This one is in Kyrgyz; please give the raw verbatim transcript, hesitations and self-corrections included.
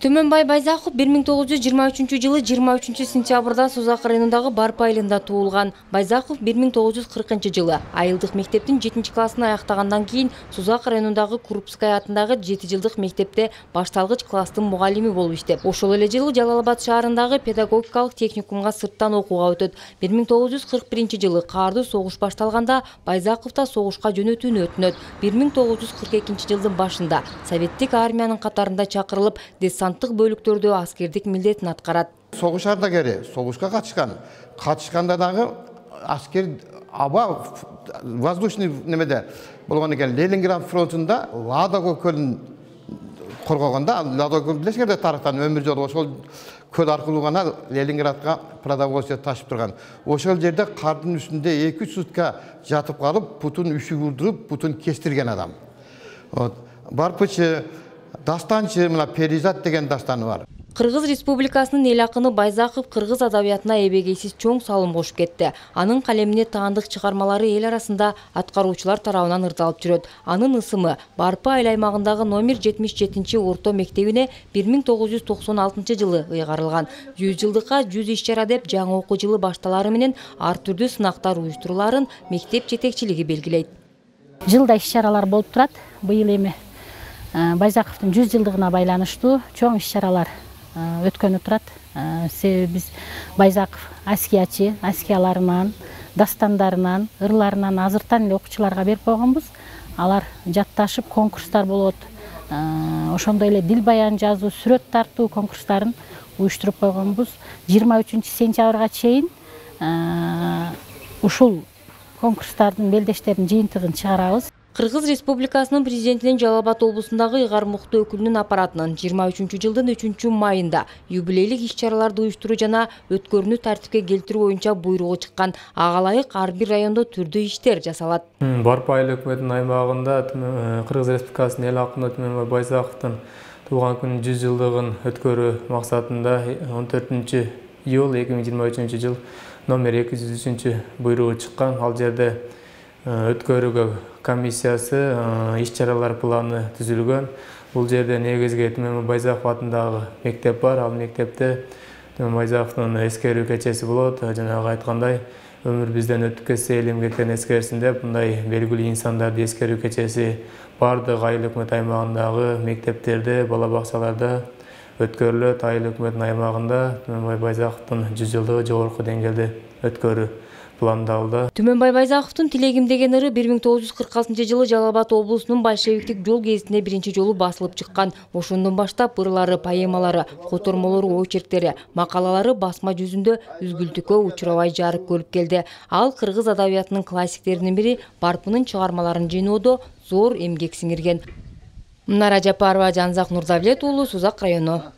Түмөнбай Байзаков бир миң тогуз жүз жыйырма үчүнчү жылы жыйырма үчүнчү сентябрда Созак районундагы Барпы айылында туулган. Байзаков бир миң тогуз жүз кыркынчы жылы айылдык мектептин жетинчи классын аяктагандан кийин Созак районундагы Крупская атындагы жети жылдык мектепте башталгыч класстын мугалими болуп иштеп, ошол эле жылы Жалал Абад шаарындагы педагогикалык техникумга сырттан окууга өтөт. бир миң тогуз жүз кырк биринчи жылы каардуу согуш башталганда Байзаков да согушка жөнөтүүнү өтүнөт. бир миң тогуз жүз кырк экинчи жылдын башында советтик армиянын катарында чакырылып, десанттык бөлүктөрдө аскердик милдетин аткарат. Согуш ардагери, согушка катышкан. Катышканда дагы аскер аба воздушный немеде болгон экен. Ленинград фронтунда Ладога көлүн коргогонда, Ладога билесиңерде тарыхтан өмүр жолу ошол көл аркылуу гана Ленинградга продовольствие ташып турган. Ошол жерде кардын үстүндө эки үч сутка жатып калып, бутун үшүк урдуруп, бутун кестирген адам. Вот. Барпычы, дастанчы, мына Перизат деген дастаны бар. Кыргыз Республикасынын эл акыны Байзаков кыргыз адабиятына эбегейсиз чоң салым кошуп кетти. Анын калемине таандык чыгармалары эл арасында аткаруучулар тарабынан ырдалып жүрөт. Анын ысымы Барпы айыл аймагындагы номер жетимиш жетинчи орто мектебине бир миң тогуз жүз токсон алтынчы жылы ыйгарылган. жүз жылдыкка жүз иш-чара деп жаңы окуу жылы башталары менен ар түрдүү сынактар уюштуруларын мектеп жетекчилиги белгилейт. Жылда иш-чаралар болуп турат. Быйыл эми Байзаковдун жүз жылдыгына байланыштуу чоң иш-чаралар өткөнүп турат. Себеби биз Байзаков аскиячы, аскияларынан, дастандарынан, ырларынан азыртан эле окуучуларга берип койгонбуз. Алар жатташып конкурстар болот. Ошондой эле дил баян жазуу, сүрөт тартуу конкурстарын уюштуруп койгонбуз. жыйырма үчүнчү сентябрга чейин ушул конкурстардын белдештерин жыйынтыгын чыгарабыз. Кыргыз Республикасынын президентинин Жалал Абад облусундагы ыйгар мукты өкүлүнүн аппаратынын жыйырма үчүнчү жылдын үчүнчү майында юбилейлик иш-чараларды уюштуруу жана өткөрүүнү тартипке келтирүү боюнча буйругу чыккан. Ага ылайык ар бир райондо түрдүү иштер жасалат. Барпы айыл өкмөтүнүн аймагында Кыргыз Республикасынын эл акыны Түмөнбай Байзаковдун туулган күнүнүн жүз жылдыгын өткөрүү максатында он төртүнчү июль эки миң жыйырма үчүнчү жыл номер эки жүз үчүнчү буйругу чыккан. Ал жерде өткөрүүгө комиссиясы иш-чаралар планы түзүлгөн. Бул жерде негизги Түмөнбай Байзаков атындагы мектеп бар. Ал мектепте Түмөнбай Байзаковдун эскерүү кечеси болот. Жанагы айткандай, өмүр бизден өтүп кетсе эл эмгектен эскерсин деп мындай белгилүү инсандарды эскерүү кечеси бардык айыл өкмөт аймагындагы мектептерде, бала бакчаларда өткөрүлөт. Айыл өкмөтүнүн аймагында Түмөнбай Байзаковдун жүз жылдыгы жогорку деңгээлде өткөрүү пландалды. Түмөнбай Байзаковдун Тилегим деген ыры бир миң тогуз жүз кырк алтынчы жылы Жалал Абад облусунун большевиктик жол гезитине биринчи жолу басылып чыккан. Ошондон баштап ырлары, поэмалары, котормолору, очерктери, макалалары басма жүзүндө үзгүлтүккө учурабай жарык көрүп келди. Ал кыргыз адабиятынын классиктеринин бири Барпынын чыгармаларын жыйноодо зор эмгек сиңирген. Мунара Жапарова, Жанзак Нурдавлет уулу, Созак району.